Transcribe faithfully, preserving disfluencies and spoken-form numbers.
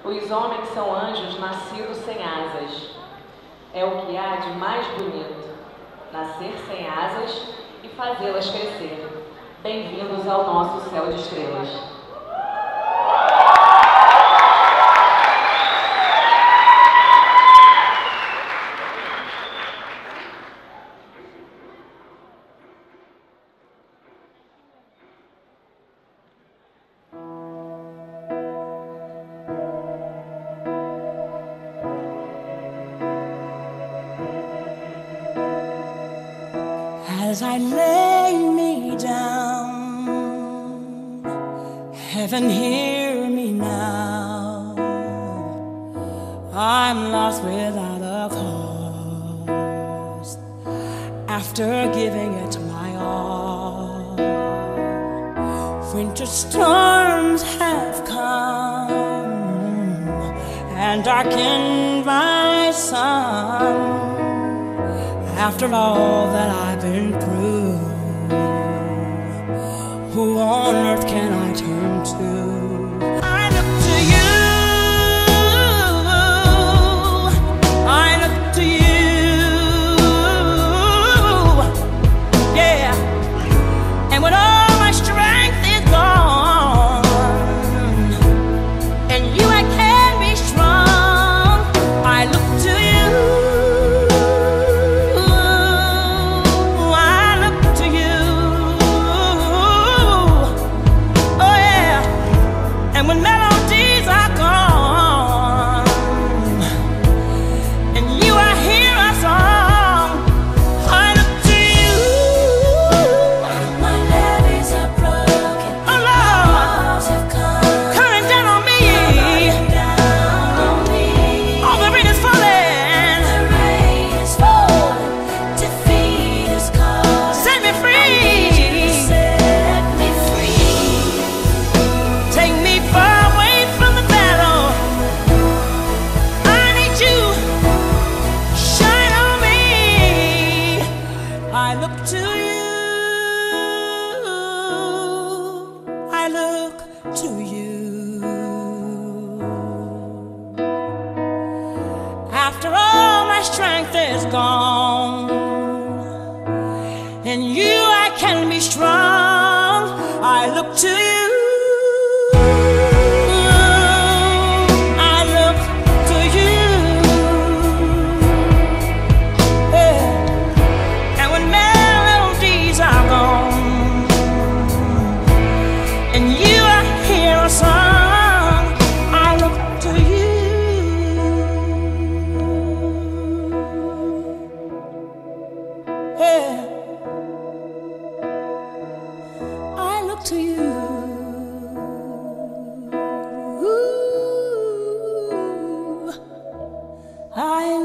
Os homens são anjos nascidos sem asas. É o que há de mais bonito, nascer sem asas e fazê-las crescer. Bem-vindos ao nosso céu de estrelas. As I lay me down, heaven hear me now. I'm lost without a cause, after giving it my all. Winter storms have come and darkened my sun. After all that I've been through, who on earth can I turn to? I look to you, I look to you, yeah. And when all my strength is gone, and you I can be strong, I look to you. When melodies are gone and you I hear a song, I look to you. My levees are broken, oh Lord, walls have come, coming down on me, coming down on me. Oh, the rain is falling, The rain is falling, defeat is calling. set me free, I need you to set me free. take me far away from the battle. I need you, shine on me. I look to you, I look to you. After all my strength is gone, in you I can be strong. I look to you. I look to you. Yeah. And when melodies are gone, and you I hear a song, I look to you. Yeah. I look to you. Ooh, I